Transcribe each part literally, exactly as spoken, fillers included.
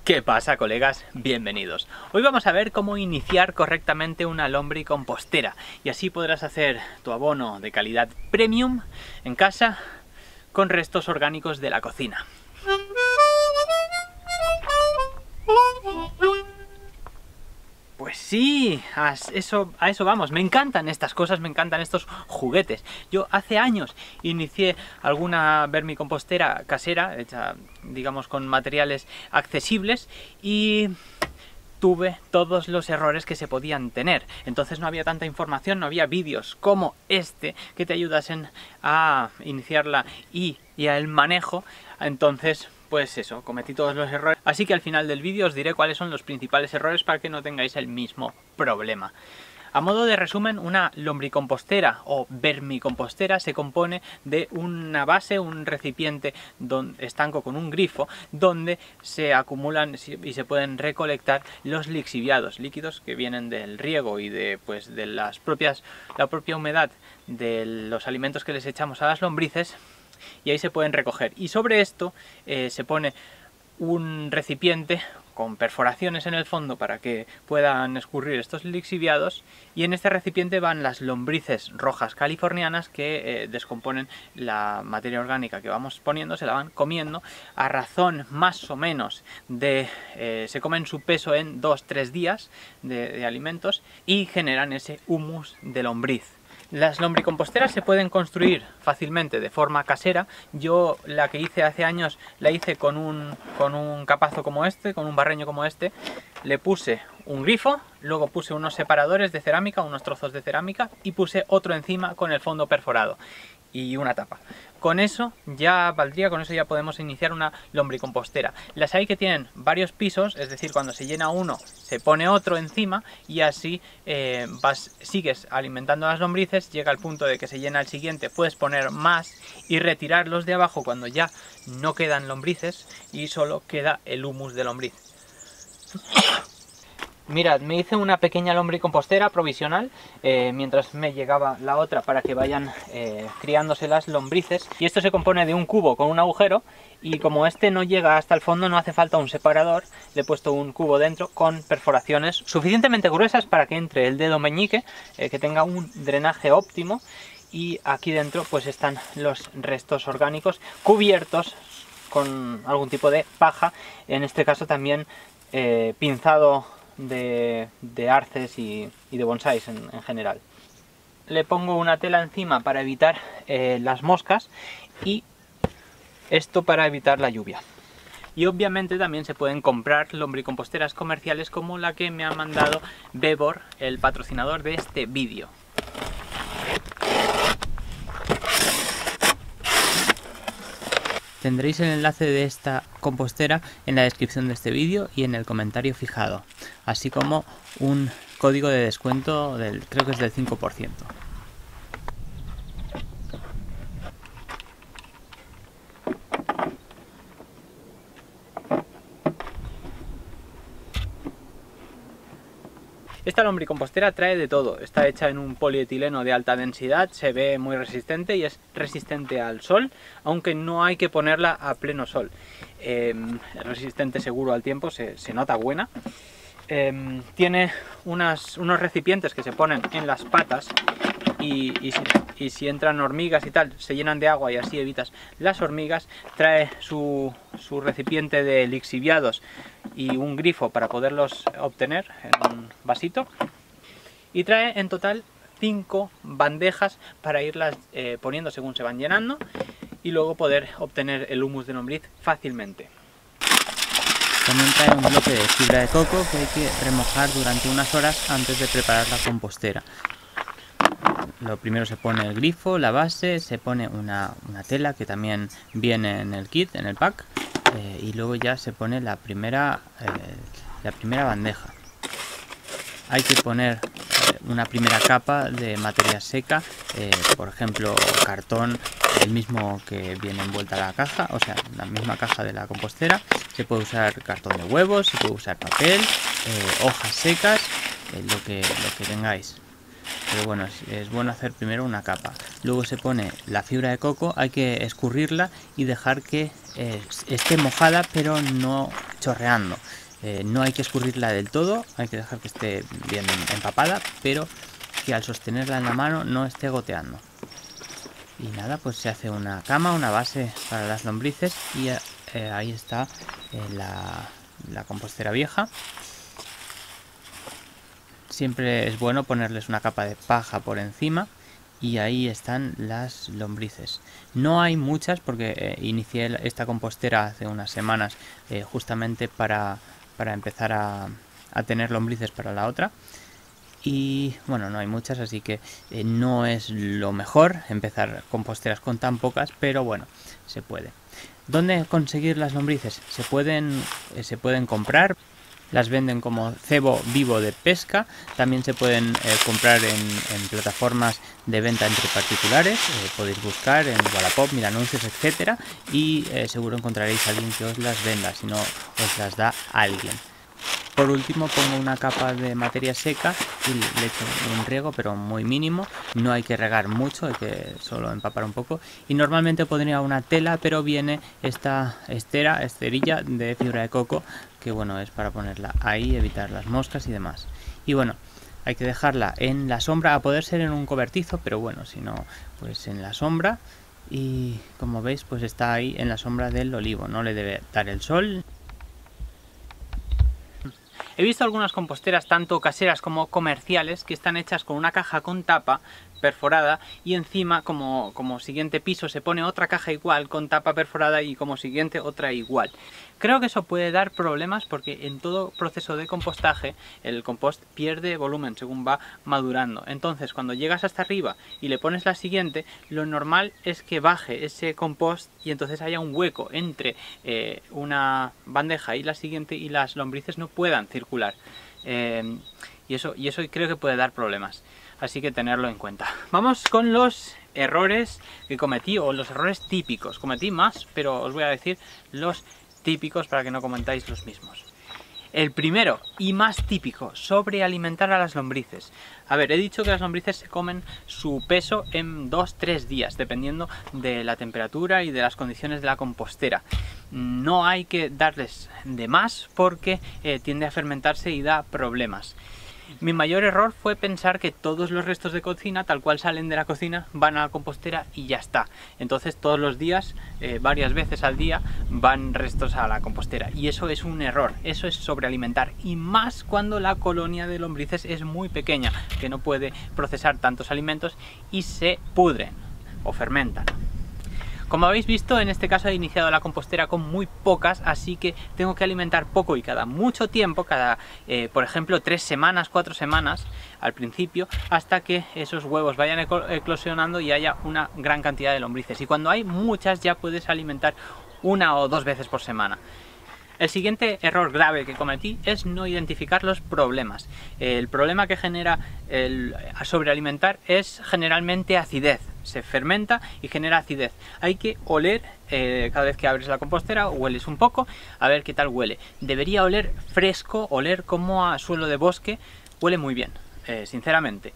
¿Qué pasa, colegas? Bienvenidos. Hoy vamos a ver cómo iniciar correctamente una lombricompostera y así podrás hacer tu abono de calidad premium en casa con restos orgánicos de la cocina. Pues sí, a eso, a eso vamos. Me encantan estas cosas, me encantan estos juguetes. Yo hace años inicié alguna vermicompostera casera, hecha, digamos, con materiales accesibles, y tuve todos los errores que se podían tener. Entonces no había tanta información, no había vídeos como este que te ayudasen a iniciarla y, y al manejo. Entonces, pues eso, cometí todos los errores. Así que al final del vídeo os diré cuáles son los principales errores para que no tengáis el mismo problema. A modo de resumen, una lombricompostera o vermicompostera se compone de una base, un recipiente donde, estanco con un grifo, donde se acumulan y se pueden recolectar los lixiviados, líquidos que vienen del riego y de, pues, de las propias, la propia humedad de los alimentos que les echamos a las lombrices, y ahí se pueden recoger. Y sobre esto eh, se pone un recipiente con perforaciones en el fondo para que puedan escurrir estos lixiviados, y en este recipiente van las lombrices rojas californianas que eh, descomponen la materia orgánica que vamos poniendo, se la van comiendo a razón más o menos de... Eh, se comen su peso en dos tres días de, de alimentos y generan ese humus de lombriz. Las lombricomposteras se pueden construir fácilmente de forma casera. Yo la que hice hace años la hice con un, con un capazo como este, con un barreño como este. Le puse un grifo, luego puse unos separadores de cerámica, unos trozos de cerámica, y puse otro encima con el fondo perforado y una tapa. Con eso ya valdría, con eso ya podemos iniciar una lombricompostera. Las hay que tienen varios pisos, es decir, cuando se llena uno se pone otro encima, y así eh, vas, sigues alimentando a las lombrices, llega al punto de que se llena el siguiente, puedes poner más y retirar los de abajo cuando ya no quedan lombrices y solo queda el humus de lombriz. Mirad, me hice una pequeña lombricompostera provisional eh, mientras me llegaba la otra para que vayan eh, criándose las lombrices. Y esto se compone de un cubo con un agujero, y como este no llega hasta el fondo no hace falta un separador, le he puesto un cubo dentro con perforaciones suficientemente gruesas para que entre el dedo meñique, eh, que tenga un drenaje óptimo, y aquí dentro pues están los restos orgánicos cubiertos con algún tipo de paja, en este caso también eh, pinzado De, de arces y, y de bonsáis en, en general. Le pongo una tela encima para evitar eh, las moscas, y esto para evitar la lluvia. Y obviamente también se pueden comprar lombricomposteras comerciales como la que me ha mandado Bebor, el patrocinador de este vídeo. Tendréis el enlace de esta compostera en la descripción de este vídeo y en el comentario fijado, así como un código de descuento del, creo que es del cinco por ciento. Esta lombricompostera trae de todo, está hecha en un polietileno de alta densidad, se ve muy resistente y es resistente al sol, aunque no hay que ponerla a pleno sol. Eh, es resistente seguro al tiempo, se, se nota buena. Eh, tiene unas, unos recipientes que se ponen en las patas, y, y, si, y si entran hormigas y tal, se llenan de agua y así evitas las hormigas. Trae su, su recipiente de lixiviados y un grifo para poderlos obtener en un vasito, y trae en total cinco bandejas para irlas eh, poniendo según se van llenando, y luego poder obtener el humus de lombriz fácilmente. También trae un bloque de fibra de coco que hay que remojar durante unas horas antes de preparar la compostera. Lo primero se pone el grifo, la base, se pone una, una tela que también viene en el kit, en el pack, eh, y luego ya se pone la primera, eh, la primera bandeja. Hay que poner eh, una primera capa de materia seca, eh, por ejemplo cartón, el mismo que viene envuelta la caja, o sea, la misma caja de la compostera. Se puede usar cartón de huevos, se puede usar papel, eh, hojas secas, eh, lo que, lo que tengáis. Pero bueno, es, es bueno hacer primero una capa. Luego se pone la fibra de coco, hay que escurrirla y dejar que eh, esté mojada, pero no chorreando. Eh, no hay que escurrirla del todo, hay que dejar que esté bien empapada, pero que al sostenerla en la mano no esté goteando. Y nada, pues se hace una cama, una base para las lombrices y eh, ahí está eh, la, la compostera vieja. Siempre es bueno ponerles una capa de paja por encima y ahí están las lombrices. No hay muchas porque eh, inicié esta compostera hace unas semanas eh, justamente para, para empezar a, a tener lombrices para la otra. Y bueno, no hay muchas, así que eh, no es lo mejor empezar composteras con tan pocas, pero bueno, se puede. ¿Dónde conseguir las lombrices? Se pueden, eh, se pueden comprar. Las venden como cebo vivo de pesca, también se pueden eh, comprar en, en plataformas de venta entre particulares, eh, podéis buscar en Wallapop, Mil Anuncios, etcétera, y eh, seguro encontraréis a alguien que os las venda, si no os las da alguien. Por último pongo una capa de materia seca y le echo un riego, pero muy mínimo, no hay que regar mucho, hay que solo empapar un poco. Y normalmente pondría una tela, pero viene esta estera, esterilla de fibra de coco, que bueno, es para ponerla ahí, evitar las moscas y demás. Y bueno, hay que dejarla en la sombra, a poder ser en un cobertizo, pero bueno, si no, pues en la sombra. Y como veis, pues está ahí en la sombra del olivo, no le debe dar el sol. He visto algunas composteras tanto caseras como comerciales que están hechas con una caja con tapa perforada y encima como, como siguiente piso se pone otra caja igual con tapa perforada y como siguiente otra igual. Creo que eso puede dar problemas porque en todo proceso de compostaje el compost pierde volumen según va madurando. Entonces cuando llegas hasta arriba y le pones la siguiente, lo normal es que baje ese compost y entonces haya un hueco entre eh, una bandeja y la siguiente y las lombrices no puedan circular. Eh, y, eso, y eso creo que puede dar problemas. Así que tenerlo en cuenta. Vamos con los errores que cometí, o los errores típicos. Cometí más, pero os voy a decir los típicos para que no comentáis los mismos. El primero y más típico, sobrealimentar a las lombrices. A ver, he dicho que las lombrices se comen su peso en dos a tres días, dependiendo de la temperatura y de las condiciones de la compostera. No hay que darles de más porque eh, tiende a fermentarse y da problemas. Mi mayor error fue pensar que todos los restos de cocina, tal cual salen de la cocina, van a la compostera y ya está. Entonces todos los días, eh, varias veces al día, van restos a la compostera. Y eso es un error, eso es sobrealimentar. Y más cuando la colonia de lombrices es muy pequeña, que no puede procesar tantos alimentos y se pudren o fermentan. Como habéis visto, en este caso he iniciado la compostera con muy pocas, así que tengo que alimentar poco y cada mucho tiempo, cada, eh, por ejemplo, tres semanas, cuatro semanas al principio, hasta que esos huevos vayan eclosionando y haya una gran cantidad de lombrices. Y cuando hay muchas ya puedes alimentar una o dos veces por semana. El siguiente error grave que cometí es no identificar los problemas. El problema que genera el sobrealimentar es generalmente acidez. Se fermenta y genera acidez. Hay que oler eh, cada vez que abres la compostera, hueles un poco, a ver qué tal huele. Debería oler fresco, oler como a suelo de bosque, huele muy bien, eh, sinceramente.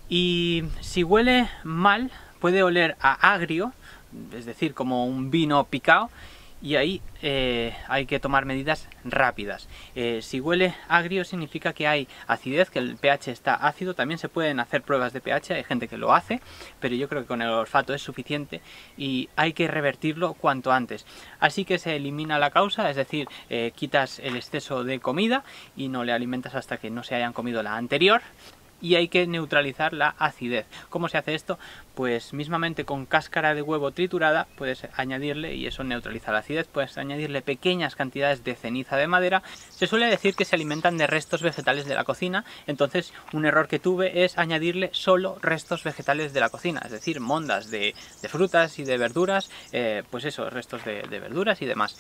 Y si huele mal, puede oler a agrio, es decir, como un vino picado, y ahí eh, hay que tomar medidas rápidas. Eh, si huele agrio significa que hay acidez, que el pH está ácido. También se pueden hacer pruebas de pH, hay gente que lo hace, pero yo creo que con el olfato es suficiente y hay que revertirlo cuanto antes. Así que se elimina la causa, es decir, eh, quitas el exceso de comida y no le alimentas hasta que no se hayan comido la anterior. Y hay que neutralizar la acidez. ¿Cómo se hace esto? Pues mismamente con cáscara de huevo triturada puedes añadirle y eso neutraliza la acidez. Puedes añadirle pequeñas cantidades de ceniza de madera. Se suele decir que se alimentan de restos vegetales de la cocina, entonces un error que tuve es añadirle solo restos vegetales de la cocina, es decir, mondas de, de frutas y de verduras, eh, pues eso, restos de, de verduras y demás.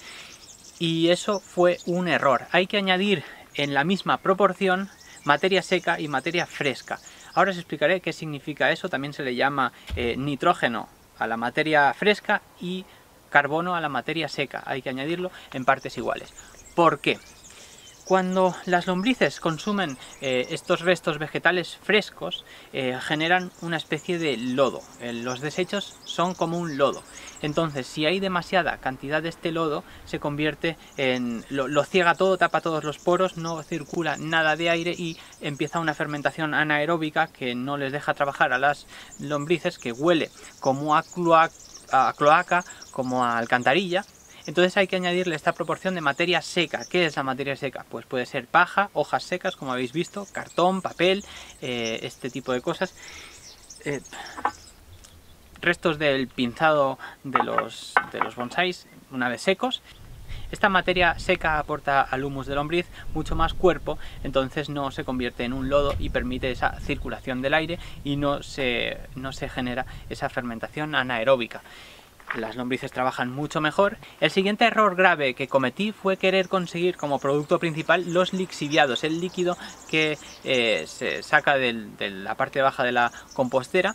Y eso fue un error. Hay que añadir en la misma proporción materia seca y materia fresca. Ahora os explicaré qué significa eso. También se le llama eh, nitrógeno a la materia fresca y carbono a la materia seca. Hay que añadirlo en partes iguales. ¿Por qué? Cuando las lombrices consumen eh, estos restos vegetales frescos, eh, generan una especie de lodo. Eh, los desechos son como un lodo. Entonces, si hay demasiada cantidad de este lodo, se convierte en... Lo, lo ciega todo, tapa todos los poros, no circula nada de aire y empieza una fermentación anaeróbica que no les deja trabajar a las lombrices, que huele como a, cloaca, a cloaca, como a alcantarilla. Entonces hay que añadirle esta proporción de materia seca. ¿Qué es la materia seca? Pues puede ser paja, hojas secas, como habéis visto, cartón, papel, eh, este tipo de cosas. Eh, restos del pinzado de los, de los bonsáis, una vez secos. Esta materia seca aporta al humus de lombriz mucho más cuerpo, entonces no se convierte en un lodo y permite esa circulación del aire y no se, no se genera esa fermentación anaeróbica. Las lombrices trabajan mucho mejor. El siguiente error grave que cometí fue querer conseguir como producto principal los lixiviados, el líquido que eh, se saca del, de la parte baja de la compostera,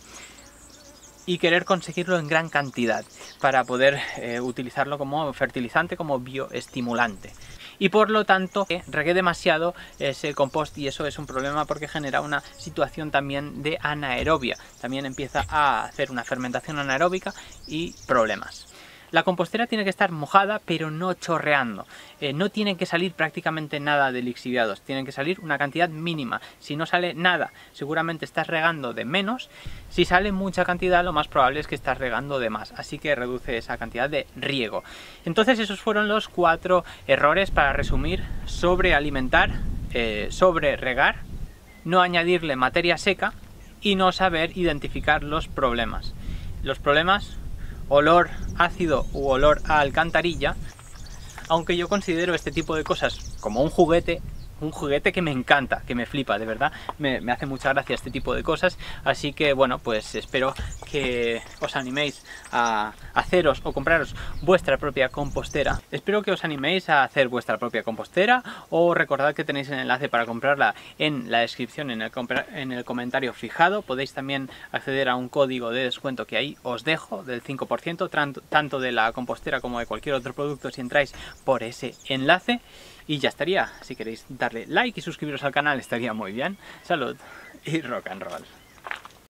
y querer conseguirlo en gran cantidad para poder eh, utilizarlo como fertilizante, como bioestimulante. Y por lo tanto eh, regué demasiado ese compost y eso es un problema porque genera una situación también de anaerobia. También empieza a hacer una fermentación anaeróbica y problemas. La compostera tiene que estar mojada pero no chorreando. Eh, no tiene que salir prácticamente nada de lixiviados, tienen que salir una cantidad mínima. Si no sale nada, seguramente estás regando de menos. Si sale mucha cantidad, lo más probable es que estás regando de más. Así que reduce esa cantidad de riego. Entonces esos fueron los cuatro errores, para resumir: sobre alimentar, eh, sobre regar, no añadirle materia seca y no saber identificar los problemas. Los problemas: olor ácido u olor a alcantarilla, aunque yo considero este tipo de cosas como un juguete, un juguete que me encanta, que me flipa, de verdad, me, me hace mucha gracia este tipo de cosas, así que bueno, pues espero que os animéis a haceros o compraros vuestra propia compostera. Espero que os animéis a hacer vuestra propia compostera, o recordad que tenéis el enlace para comprarla en la descripción, en el, en el comentario fijado. Podéis también acceder a un código de descuento que ahí os dejo, del cinco por ciento, tanto de la compostera como de cualquier otro producto, si entráis por ese enlace. Y ya estaría. Si queréis darle like y suscribiros al canal estaría muy bien. Salud y rock and roll.